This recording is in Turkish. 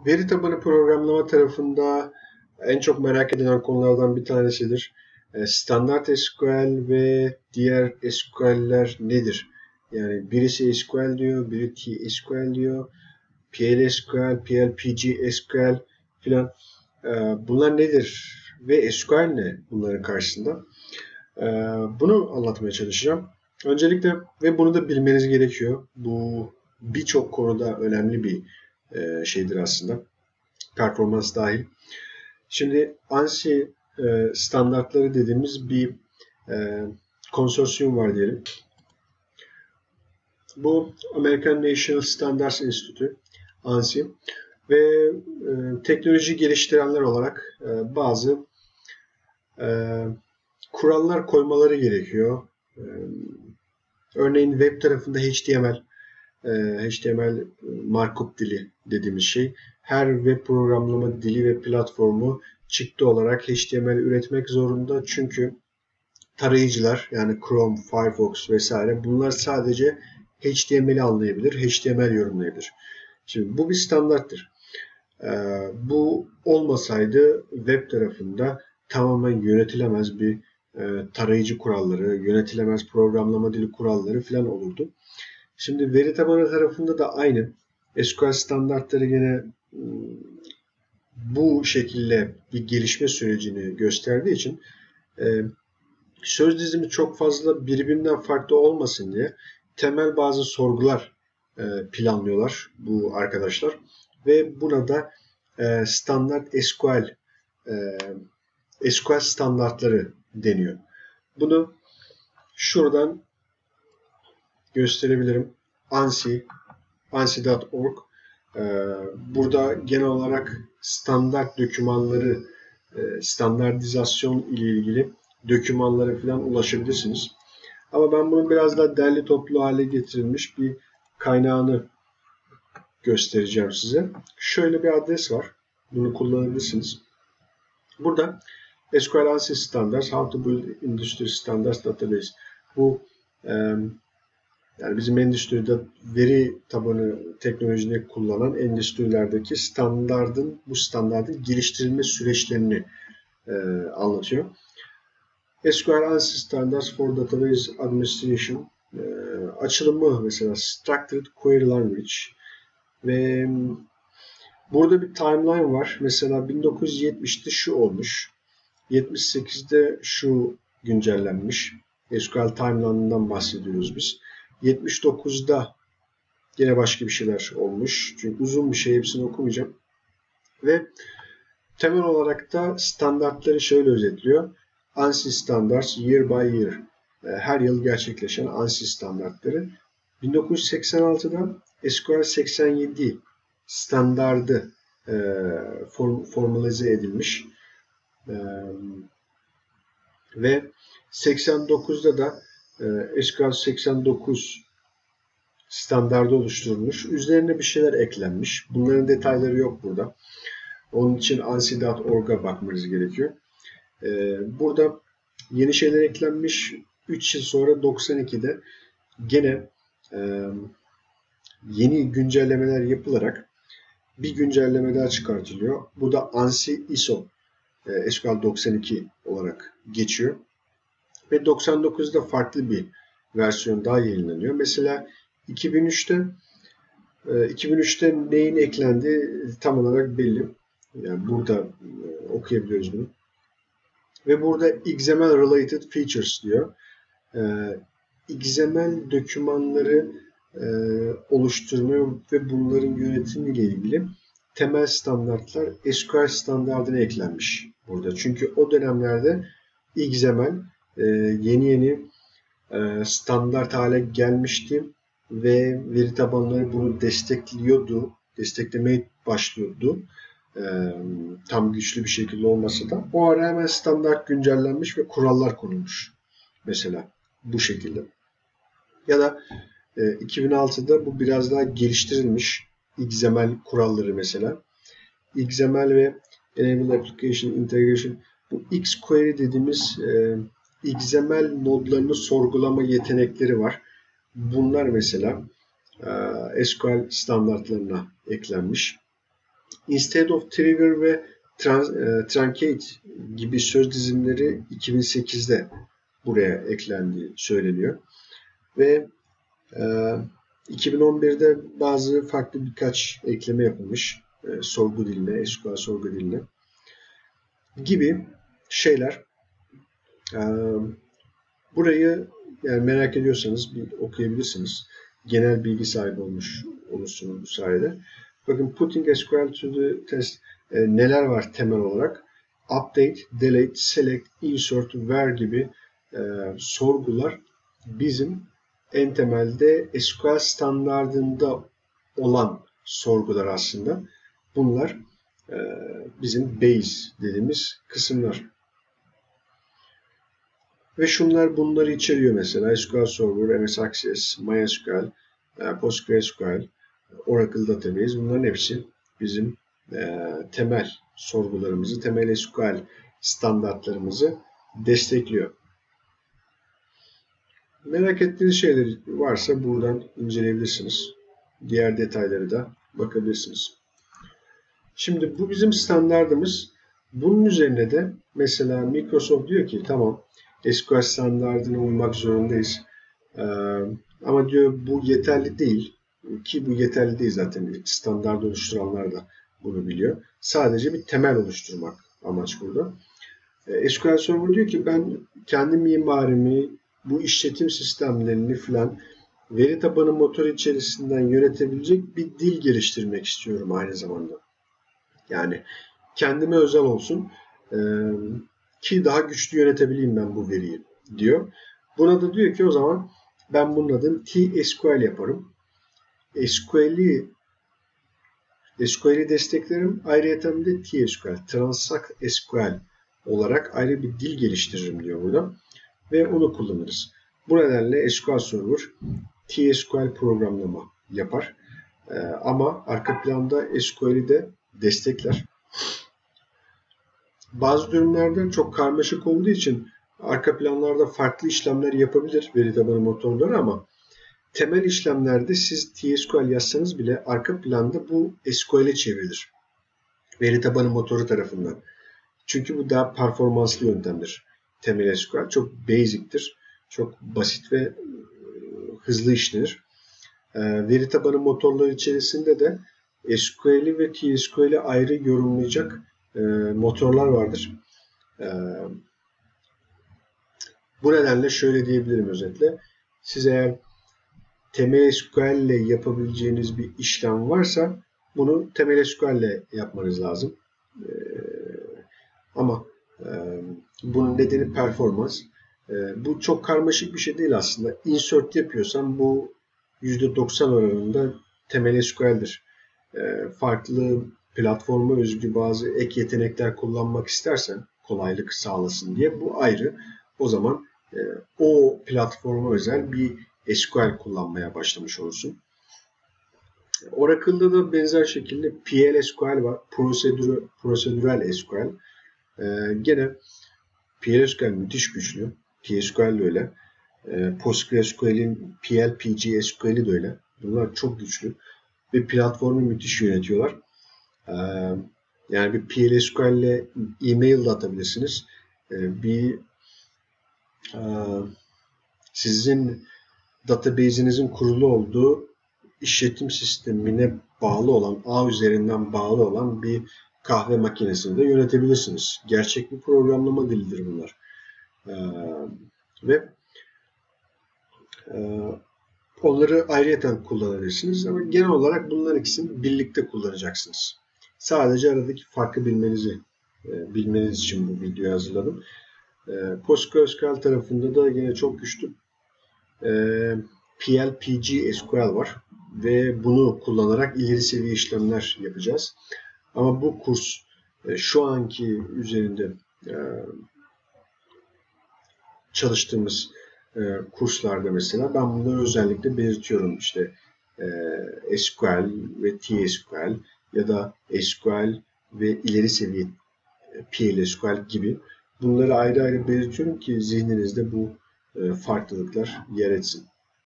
Veri tabanı programlama tarafında en çok merak edilen konulardan bir tanesidir. Standart SQL ve diğer SQL'ler nedir? Yani birisi SQL diyor, biri TSQL diyor, PLSQL, PLPG SQL filan. Bunlar nedir ve SQL ne bunların karşısında? Bunu anlatmaya çalışacağım. Öncelikle ve bunu da bilmeniz gerekiyor. Bu birçok konuda önemli bir şeydir aslında. Performans dahil. Şimdi ANSI standartları dediğimiz bir e, konsorsiyum var diyelim. Bu American National Standards Institute, ANSI ve teknoloji geliştirenler olarak bazı e, kurallar koymaları gerekiyor. Örneğin web tarafında HTML markup dili dediğimiz şey. Her web programlama dili ve platformu çıktı olarak HTML üretmek zorunda. Çünkü tarayıcılar yani Chrome, Firefox vesaire bunlar sadece HTML'i anlayabilir, HTML yorumlayabilir. Şimdi bu bir standarttır. Bu olmasaydı web tarafında tamamen yönetilemez bir tarayıcı kuralları, yönetilemez programlama dili kuralları falan olurdu. Şimdi veri tabanı tarafında da aynı. SQL standartları gene bu şekilde bir gelişme sürecini gösterdiği için söz dizimi çok fazla birbirinden farklı olmasın diye temel bazı sorgular planlıyorlar bu arkadaşlar. Ve buna da standart SQL standartları deniyor. Bunu şuradan gösterebilirim. ANSI.org. Burada genel olarak standart dokümanları, standartizasyon ile ilgili dokümanlara falan ulaşabilirsiniz. Ama ben bunun biraz daha derli toplu hale getirilmiş bir kaynağını göstereceğim size. Şöyle bir adres var. Bunu kullanabilirsiniz. Burada SQL ANSI Standards, How to Build Industry Standards Database. Bu yani bizim endüstride veri tabanı teknolojini kullanan endüstrilerdeki bu standardın geliştirilme süreçlerini anlatıyor. SQL ANSI Standards for Database Administration açılımı mesela Structured Query Language ve burada bir timeline var. Mesela 1970'te şu olmuş. 78'de şu güncellenmiş. SQL timeline'ından bahsediyoruz biz. 79'da yine başka bir şeyler olmuş. Çünkü uzun bir şey, hepsini okumayacağım. Ve temel olarak da standartları şöyle özetliyor. ANSI Standards Year by Year. Her yıl gerçekleşen ANSI standartları. 1986'da SQL 87 standardı formalize edilmiş. Ve 89'da da SQL 89 standardı oluşturulmuş. Üzerine bir şeyler eklenmiş. Bunların detayları yok burada. Onun için ansi.org'a bakmanız gerekiyor. Burada yeni şeyler eklenmiş. 3 yıl sonra 92'de gene yeni güncellemeler yapılarak bir güncelleme daha çıkartılıyor. Bu da ANSI ISO SQL 92 olarak geçiyor. Ve 99'da farklı bir versiyon daha yayınlanıyor. Mesela 2003'te neyin eklendiği tam olarak belli. Yani burada okuyabiliyoruz bunu. Ve burada XML related features diyor. XML dokümanları oluşturma ve bunların yönetimiyle ilgili temel standartlar SQL standardına eklenmiş burada. Çünkü o dönemlerde XML yeni standart hale gelmişti ve veri tabanları bunu desteklemeye başlıyordu. Tam güçlü bir şekilde olmasa da. O ara hemen standart güncellenmiş ve kurallar konulmuş. Mesela bu şekilde. Ya da 2006'da bu biraz daha geliştirilmiş XML kuralları mesela. XML ve Enable Application Integration, bu XQuery dediğimiz XML nodlarını sorgulama yetenekleri var. Bunlar mesela SQL standartlarına eklenmiş. Instead of trigger ve truncate gibi söz dizimleri 2008'de buraya eklendiği söyleniyor. Ve 2011'de bazı farklı birkaç ekleme yapılmış sorgu diline, SQL sorgu diline gibi şeyler. Burayı yani merak ediyorsanız bir okuyabilirsiniz. Genel bilgi sahibi olursunuz bu sayede. Bakın putting SQL to the test neler var temel olarak? Update, delete, select, insert, where gibi sorgular bizim en temelde SQL standardında olan sorgular aslında. Bunlar bizim base dediğimiz kısımlar. Ve şunlar bunları içeriyor mesela. SQL Server, MS Access, MySQL, PostgreSQL, Oracle Database. Bunların hepsi bizim temel sorgularımızı, temel SQL standartlarımızı destekliyor. Merak ettiğiniz şeyler varsa buradan inceleyebilirsiniz. Diğer detayları da bakabilirsiniz. Şimdi bu bizim standardımız. Bunun üzerine de mesela Microsoft diyor ki tamam SQL standardına uymak zorundayız. Ama diyor bu yeterli değil. Ki bu yeterli değil zaten. Standart oluşturanlar da bunu biliyor. Sadece bir temel oluşturmak amaç burada. SQL Server diyor ki ben kendi mimarimi, bu işletim sistemlerini filan veri tabanı motoru içerisinden yönetebilecek bir dil geliştirmek istiyorum aynı zamanda. Yani kendime özel olsun ki daha güçlü yönetebileyim ben bu veriyi diyor. Buna da diyor ki o zaman ben bunun adını TSQL yaparım. SQL'i desteklerim. Ayrıca de TSQL, Transact SQL olarak ayrı bir dil geliştiririm diyor burada. Ve onu kullanırız. Bu nedenle SQL Server TSQL programlama yapar. Ama arka planda SQL'i de destekler. Bazı durumlarda çok karmaşık olduğu için arka planlarda farklı işlemler yapabilir veri tabanı motorları ama temel işlemlerde siz TSQL yazsanız bile arka planda bu SQL'e çevrilir. Veri tabanı motoru tarafından. Çünkü bu daha performanslı yöntemdir. Temel SQL çok basic'tir. Çok basit ve hızlı işlenir. Veri tabanı motorları içerisinde de SQL'i ve TSQL'i ayrı yorumlayacak motorlar vardır. Bu nedenle şöyle diyebilirim özetle. Siz eğer temel SQL ile yapabileceğiniz bir işlem varsa bunu temel SQL ile yapmanız lazım. Ama bunun nedeni performans. Bu çok karmaşık bir şey değil aslında. Insert yapıyorsam bu %90 oranında temel SQL'dir. Farklı platforma özgü bazı ek yetenekler kullanmak istersen kolaylık sağlasın diye bu ayrı. O zaman o platforma özel bir SQL kullanmaya başlamış olursun. Oracle'da da benzer şekilde PL/SQL var. Prosedürel SQL. Gene PL/SQL müthiş güçlü. TSQL de öyle. PostgreSQL'in PL/PG/SQL'i de öyle. Bunlar çok güçlü. Ve platformu müthiş yönetiyorlar. Yani bir PL/SQL ile e-mail de atabilirsiniz. Sizin database'inizin kurulu olduğu işletim sistemine bağlı olan, ağ üzerinden bağlı olan bir kahve makinesini de yönetebilirsiniz. Gerçek bir programlama dilidir bunlar. Ve onları ayrıyeten kullanabilirsiniz ama genel olarak bunlar ikisini birlikte kullanacaksınız. Sadece aradaki farkı bilmeniz için bu videoyu hazırladım. PostgreSQL tarafında da yine çok güçlü PL/PG/SQL var ve bunu kullanarak ileri seviye işlemler yapacağız. Ama bu kurs şu anki üzerinde çalıştığımız kurslarda mesela ben bunları özellikle belirtiyorum. İşte SQL ve TSQL ya da SQL ve ileri seviye PL/SQL gibi bunları ayrı ayrı belirtiyorum ki zihninizde bu farklılıklar yer etsin.